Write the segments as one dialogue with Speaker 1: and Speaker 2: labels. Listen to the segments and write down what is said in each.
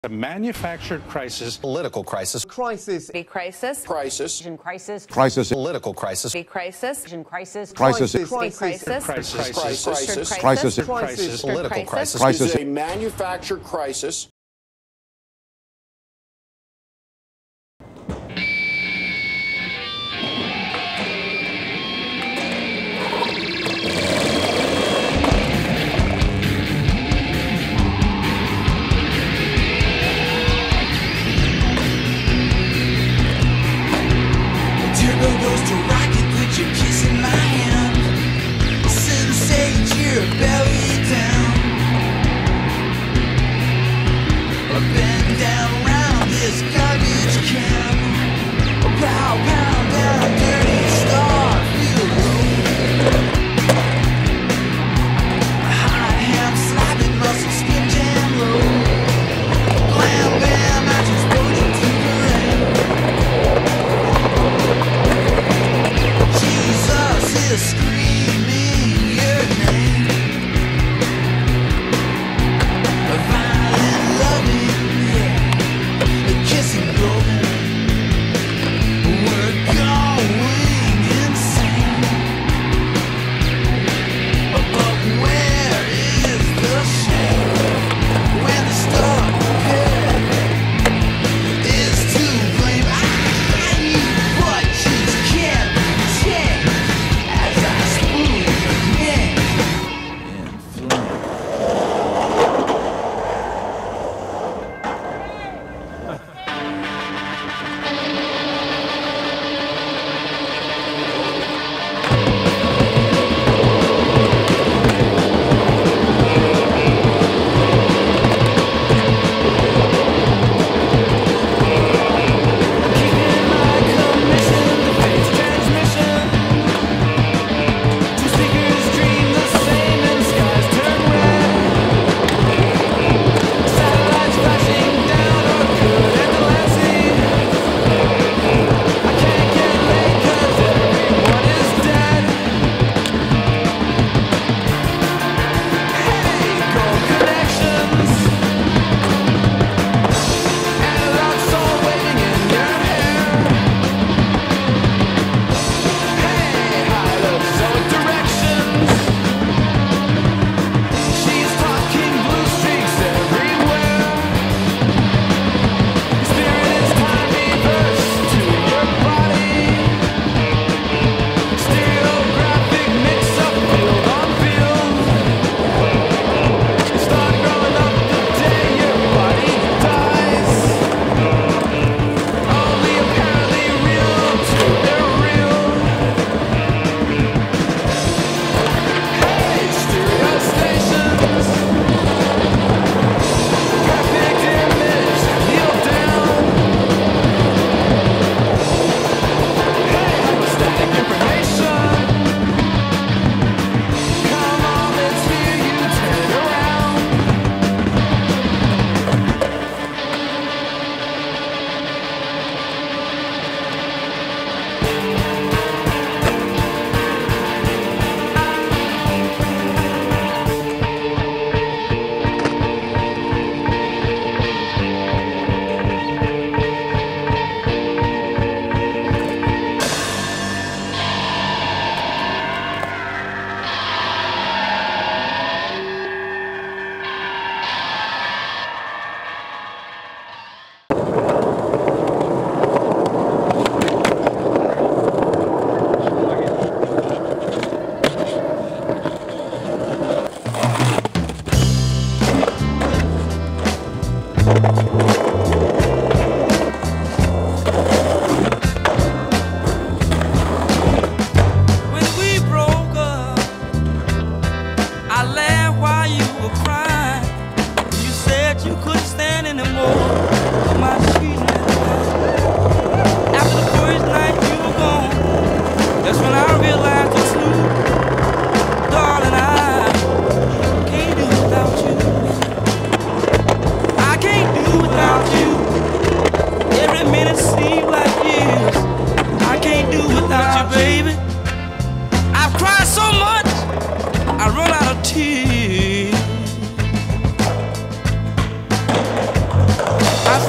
Speaker 1: A manufactured crisis.
Speaker 2: Political crisis.
Speaker 3: Crisis.
Speaker 4: A crisis.
Speaker 2: Crisis.
Speaker 4: Crisis.
Speaker 2: Crisis. Political crisis.
Speaker 4: A crisis.
Speaker 3: Crisis.
Speaker 4: Crisis.
Speaker 1: Crisis.
Speaker 2: Crisis.
Speaker 1: Crisis.
Speaker 2: Political crisis.
Speaker 1: Crisis.
Speaker 2: This is a manufactured crisis.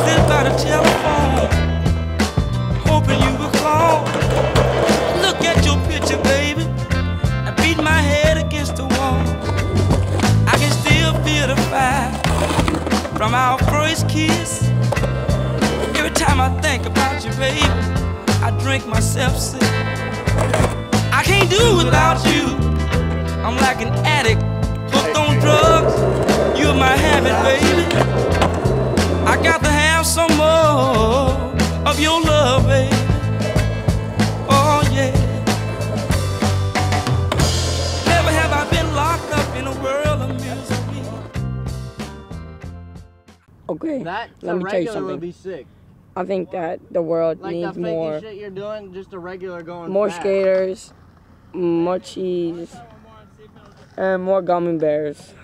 Speaker 3: Sit by the telephone, hoping you would call. Look at your picture, baby. I beat my head against the wall. I can still feel the fire from our first kiss. Every time I think about you, baby, I drink myself sick. I can't do without you. I'm like an addict, hooked on drugs. You're my habit, baby. I got to have some more of your love, baby. Oh, yeah. Never have I been locked up in a world of misery.
Speaker 4: Okay,
Speaker 5: That
Speaker 4: let me tell you something.
Speaker 5: would be sick.
Speaker 4: I think that the world
Speaker 5: Like
Speaker 4: needs
Speaker 5: the
Speaker 4: more
Speaker 5: shit you're doing, just a regular going fast.
Speaker 4: skaters, more cheese, and more gummy bears.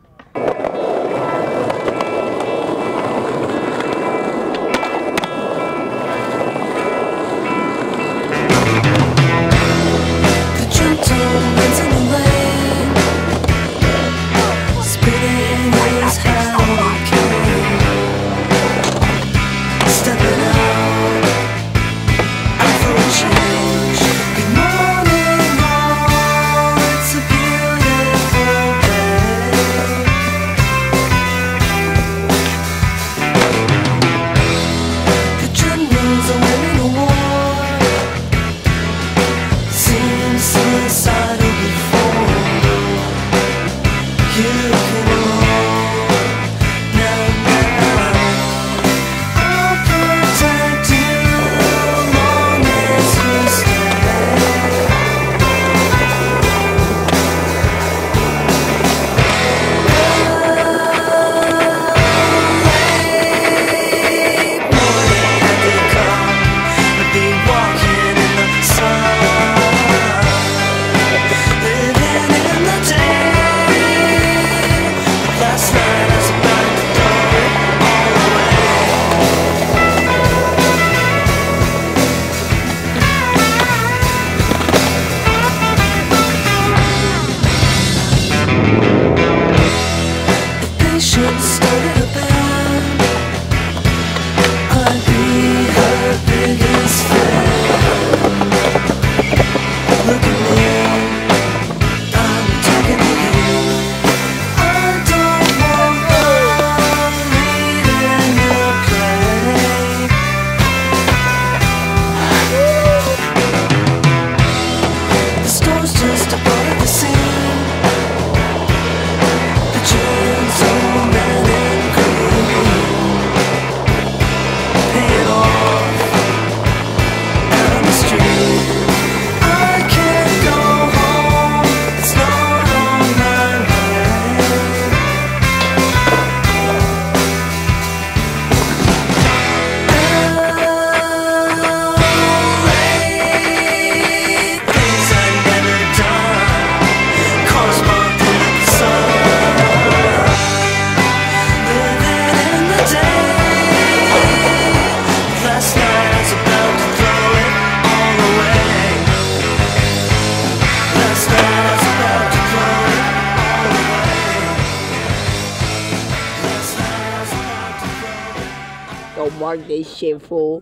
Speaker 4: Don't mark this shit, fool.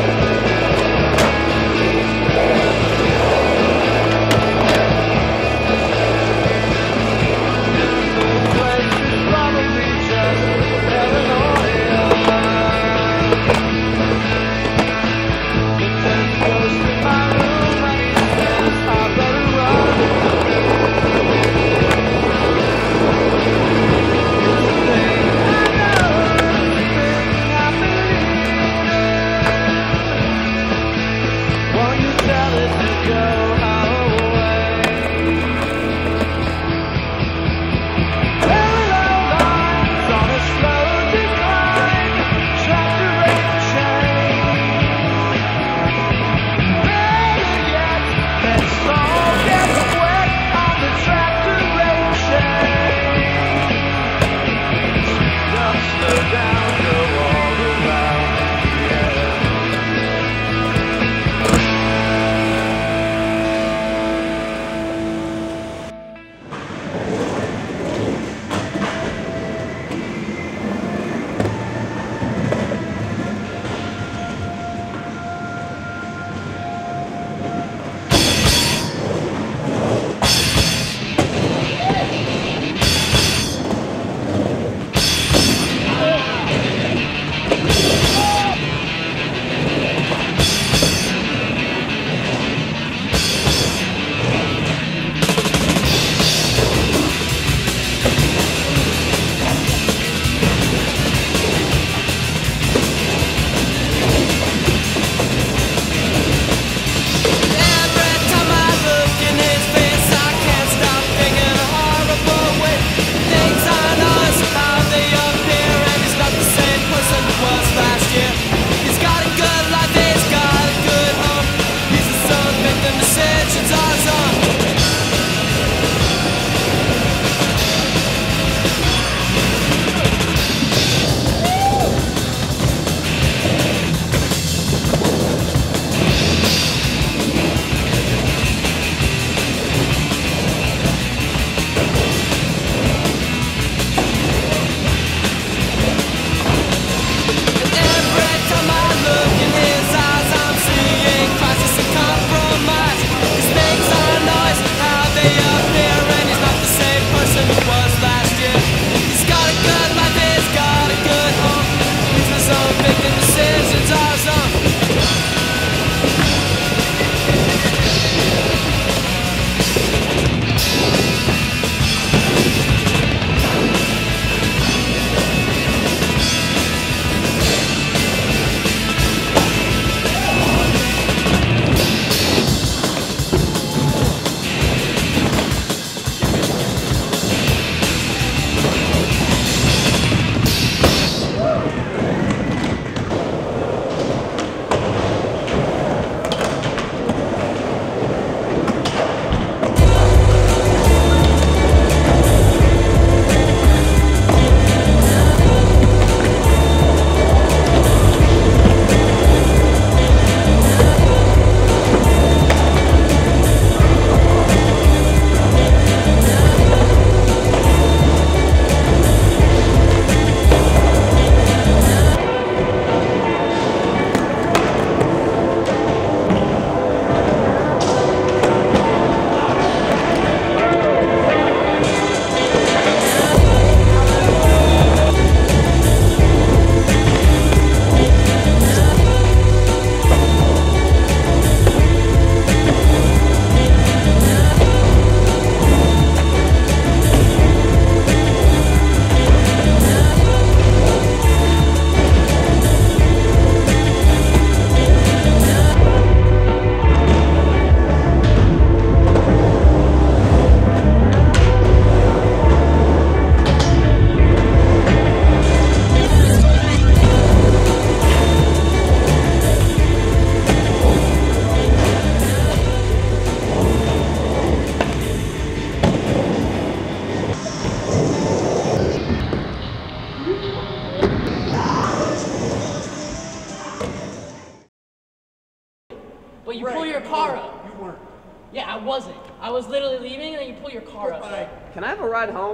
Speaker 6: But you pull your car up. You weren't. Yeah, I wasn't. I was literally leaving and then you pull your car up.
Speaker 5: Can I have a ride home?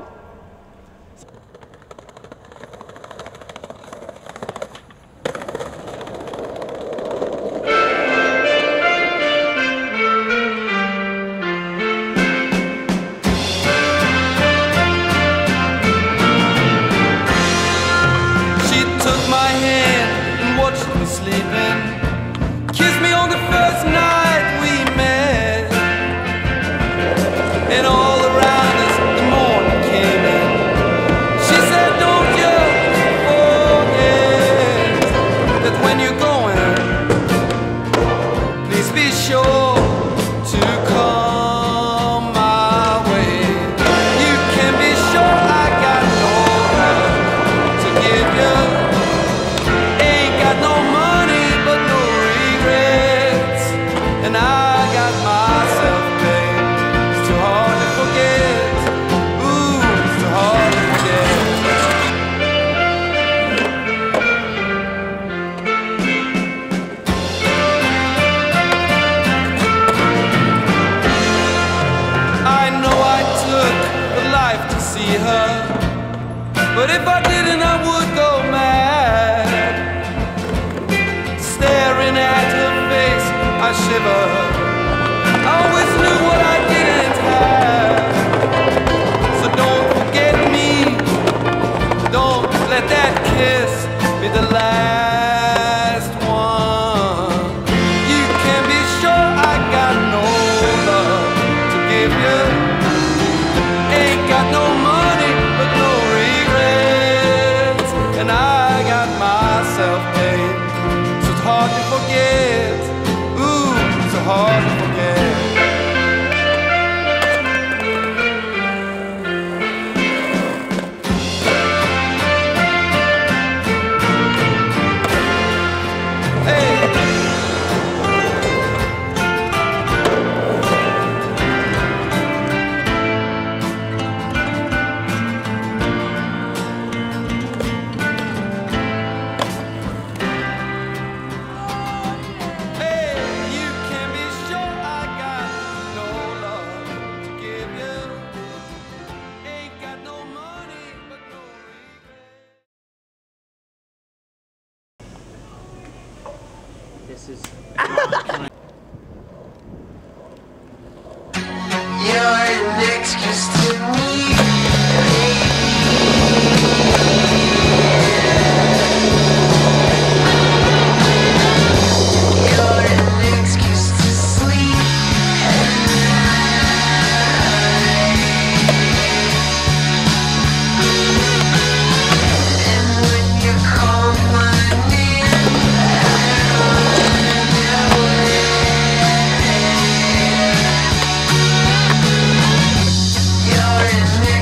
Speaker 3: But if I didn't, I would go mad. Staring at her face, I shiver. I always knew what I didn't have. So don't forget me. Don't let that kiss be the last one. You can be sure I got no love to give you. Ain't got no money, but no regrets. And I got myself paid, so it's hard to forget. Ooh, so hard to forget.
Speaker 5: This is.
Speaker 7: You're an excuse to me. You're an excuse to sleep at night. And when you call my name, you're an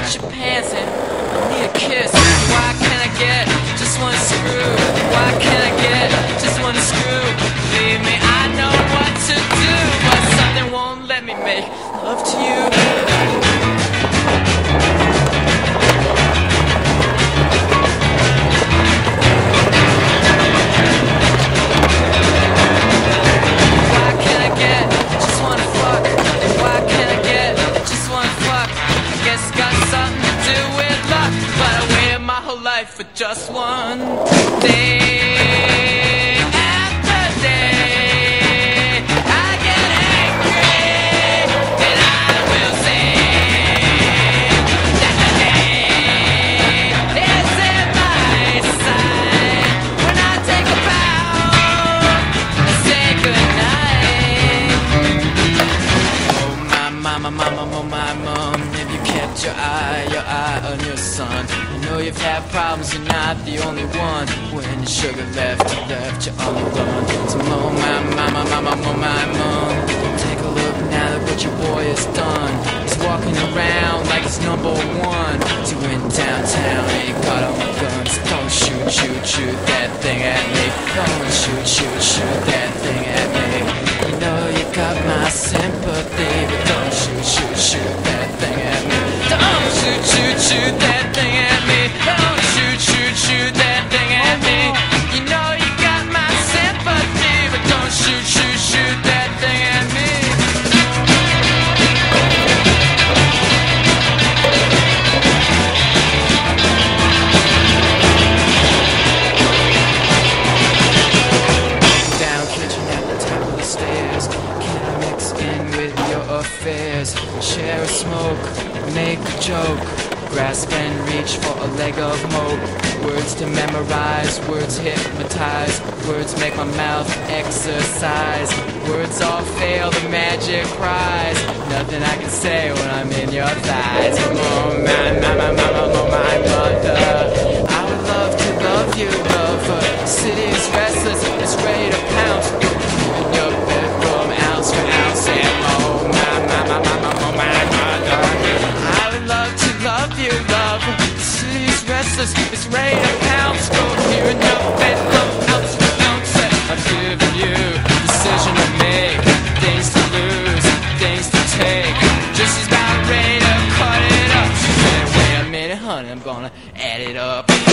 Speaker 3: wash your pants and I need a kiss. Why can't I get just one screw? Why can't I get just one screw? Believe me, I know what to do, but something won't let me make love to you. For just one day, after day, I get angry and I will sing that the day is in my sight. When I take a bow and say goodnight. Oh my mama, mama, oh my mom, have you kept your eye on your son? I know you've had problems, you're not the only one. When your sugar left you on the run. So oh my mama, mama, oh my mom, take a look now at what your boy has done. He's walking around like he's number one. So he went downtown and he got all the guns. Don't shoot that thing at me. Don't shoot that thing at me. You know you got my sympathy, but don't shoot that thing at me. Don't shoot that thing at me. Don't shoot that thing at me. You know you got my sympathy, but don't shoot that thing at me. Down kitchen at the top of the stairs. Can I mix in with your affairs? Share a smoke, make a joke. Grasp and reach for a leg of hope. Words to memorize, words hypnotize. Words make my mouth exercise. Words all fail, the magic cries. Nothing I can say when I'm in your thighs. Oh my mama, oh my mother, I would love to love you, lover. City is restless, it's ready to pounce. In your bedroom, ounce for ounce. And oh my mama, oh my mother, I would love to love you, love. The city's restless, it's ready to pounce. Go here in your bedroom, ounce for ounce. I've given you decision to make, things to lose, things to take. Just as about ready to cut it up. She said, wait a minute, honey, I'm gonna add it up.